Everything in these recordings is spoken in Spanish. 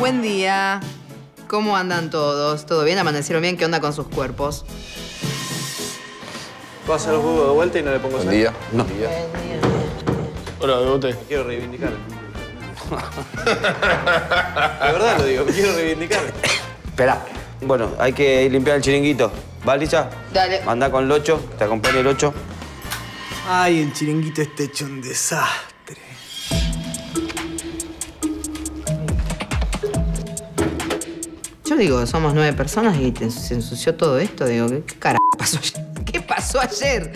Buen día. ¿Cómo andan todos? ¿Todo bien? ¿Amanecieron bien? ¿Qué onda con sus cuerpos? ¿Puedo hacer los huevos de vuelta y no le pongo sal? Buen día. No. Buen día. Hola, Bebote. Quiero reivindicar. De verdad lo digo, quiero reivindicar. Espera. Bueno, hay que limpiar el chiringuito. ¿Va, Lisa? Dale. Anda con el 8, te acompaña el 8. Ay, el chiringuito está hecho un desastre. Yo digo, somos 9 personas y se ensució todo esto. Digo, ¿qué carajo pasó ayer? ¿Qué pasó ayer?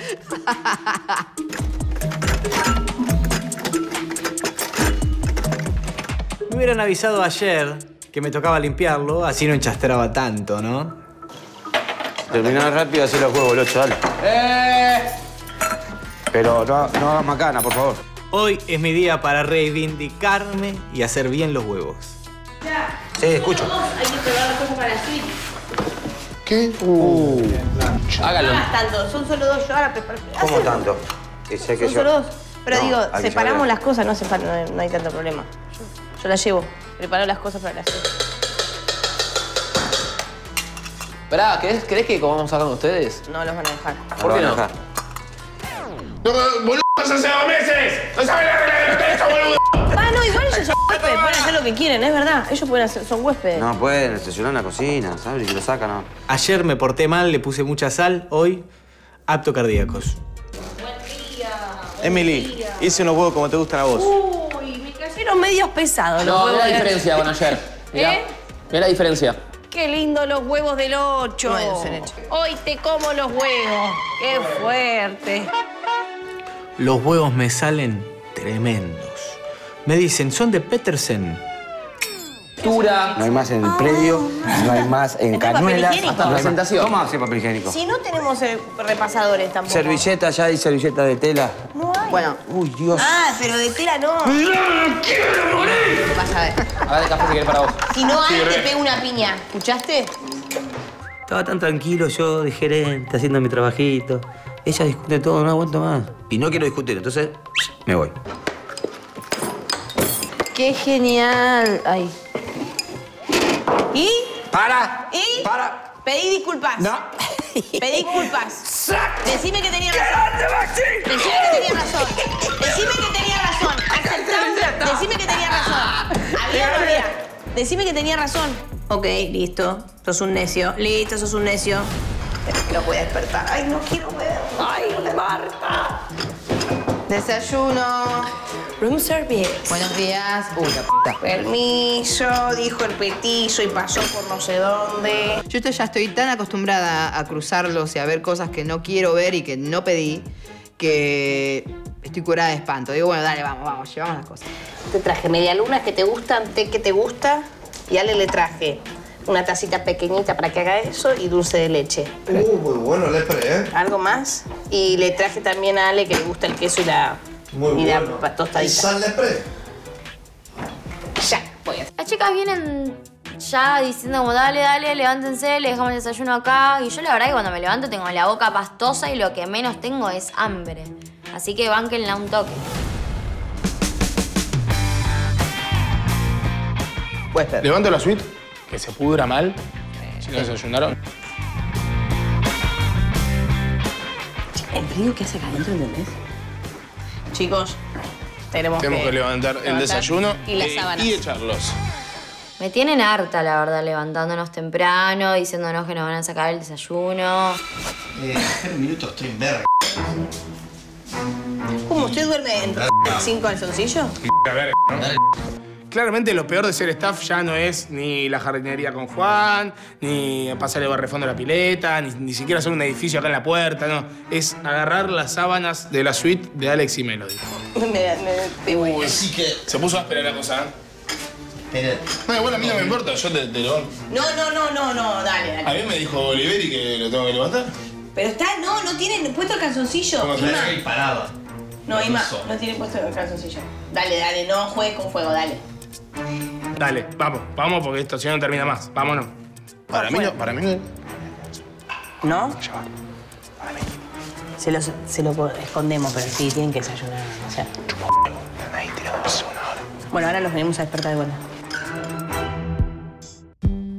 Me hubieran avisado ayer que me tocaba limpiarlo, así no enchastraba tanto, ¿no? Terminá rápido, así los huevos, el 8, dale. Pero no hagas macana, por favor. Hoy es mi día para reivindicarme y hacer bien los huevos. Sí, escucho. Hay que preparar las cosas para la suite. ¿Qué? Hágalo. No hagas tanto, son solo dos. Yo ahora preparo. ¿Cómo Hacelo. tanto? Y sé que Son yo... solo dos. Pero No, digo, hay que separamos saber. las cosas, no hay tanto problema. Yo las llevo. Preparo las cosas para la suite. Esperá, ¿querés que comamos acá con ustedes? No los van a dejar. ¿Por qué no? ¡No, boludo, hace 2 meses! ¡No sabes la regla del hotel, sos boludo! Ah, no, igual ellos son huéspedes, pueden hacer lo que quieren, es verdad. Ellos pueden hacer, son huéspedes. No pueden estacionar en la cocina, ¿sabes? Y que lo sacan, ¿no? Ayer me porté mal, le puse mucha sal. Hoy, apto cardíacos. Emily, hice unos huevos como te gustan a vos. Uy, me cayeron medios pesados los No, huevos mira la de diferencia con ayer. Mirá. ¿Eh? Mirá la diferencia. Qué lindo los huevos del 8. No hay dulce de leche. Hoy te como los huevos. Qué fuerte. Los huevos me salen tremendos. Me dicen, son de Petersen. No hay más en el predio, no hay más en ¿Este papel cañuelas. higiénico? No hay más. Presentación. Toma ese papel higiénico. Si no tenemos repasadores tampoco. Servilleta, ya hay servilleta de tela. No hay. Bueno, Uy, Dios. Ah, pero de tela no. vas a ver. Acá de café si querés para vos. Si no hay, te pego una piña. ¿Escuchaste? Estaba tan tranquilo yo de gerente, haciendo mi trabajito. Ella discute todo, no aguanto más. Y no quiero discutir, entonces me voy. Qué genial. Ay. ¿Y? ¡Para! ¿Y? ¡Para! Pedí disculpas. ¡No! Pedí disculpas. Decime que tenía razón. Decime que tenía razón. Decime que tenía razón. Aceptá. Decime que tenía razón. ¿Había o no había? Decime que tenía razón. Ok, listo. Sos un necio. Listo, sos un necio. Pero que lo voy a despertar. Ay, no quiero ver. Ay, Marta. Desayuno. Room service. Buenos días. Uy, la puta. Permiso, dijo el petizo y pasó por no sé dónde. Yo ya estoy tan acostumbrada a cruzarlos y a ver cosas que no quiero ver y que no pedí, que estoy curada de espanto. Digo, bueno, dale, vamos, llevamos las cosas. Te traje medialunas que te gustan, té que te gusta, y a Ale le traje una tacita pequeñita para que haga eso y dulce de leche. Muy bueno el spray, ¿eh? ¿Algo más? Y le traje también a Ale que le gusta el queso y la tostadita. ¿Sal de spray? Ya, voy a hacer. Las chicas vienen ya diciendo como dale, dale, levántense, le dejamos el desayuno acá. Y yo la verdad que cuando me levanto tengo la boca pastosa y lo que menos tengo es hambre. Así que bánquenla un toque. Huésped. Levanto la suite, que se pudra mal, si no desayunaron. El frío que hace acá adentro, ¿entendés? Chicos, tenemos Tenemos que levantar el desayuno y las sábanas. y echarlos. Me tienen harta, la verdad, levantándonos temprano, diciéndonos que nos van a sacar el desayuno. Espera un minuto, estoy en verga. ¿Cómo usted duerme en sin calzoncillo? A ver, ¿no? Claramente lo peor de ser staff ya no es ni la jardinería con Juan, ni pasar el barrefondo a la pileta, ni siquiera hacer un edificio acá en la puerta, no. Es agarrar las sábanas de la suite de Alex y Melody. Así que... Se puso áspera la cosa, ¿eh? Espera. No, igual a mí no me importa, yo te levanto. No, dale. A mí me dijo Oliveri que lo tengo que levantar. Pero está, no tiene puesto el calzoncillo. ¿Cómo se Ima. Ahí parado. No, Ima, no tiene puesto el calzoncillo. Dale, no juegues con fuego, dale. Dale, vamos porque esto si no termina más. Vámonos. Para mí no. ¿No? Se lo escondemos, pero sí, tienen que desayunar. O sea. Bueno, ahora los venimos a despertar de vuelta.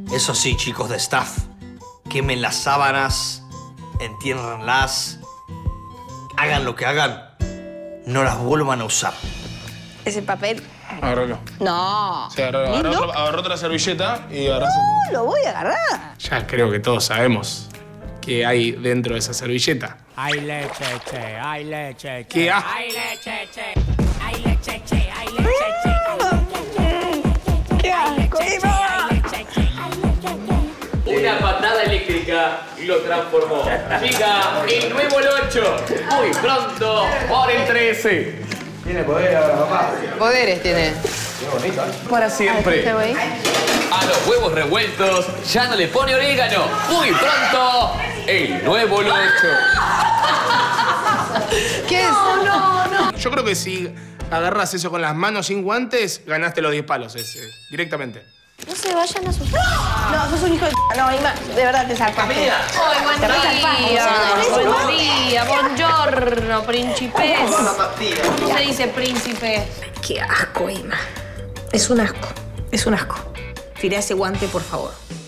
Eso sí, chicos de staff, quemen las sábanas, entiérrenlas, hagan lo que hagan, no las vuelvan a usar. Ese papel. Agárralo. No. Sí, agarró otra servilleta y agarrás. No, lo voy a agarrar. Ya creo que todos sabemos qué hay dentro de esa servilleta. Hay leche, che, hay leche, che. ¿Qué hay? Hay leche, che. Hay leche, che, hay leche, che. ¡Qué asco! Una patada eléctrica lo transformó. Llega el nuevo Locho. Muy pronto por el 13. Tiene poder ahora, papá. Poderes tiene. Qué bonito, ¿eh? Para siempre. A los huevos revueltos ya no le pone orégano. Muy pronto, el nuevo Locho. ¿Qué es? No. Yo creo que si agarras eso con las manos sin guantes, ganaste los 10 palos directamente. No se vayan a asustar. No, sos un hijo de No, Ima, de verdad te zarpaste. Camila. ¡Ay, buen día! Buongiorno, principes. ¿Cómo se dice príncipe? Qué asco, Ima. Es un asco. Es un asco. Tirá ese guante, por favor.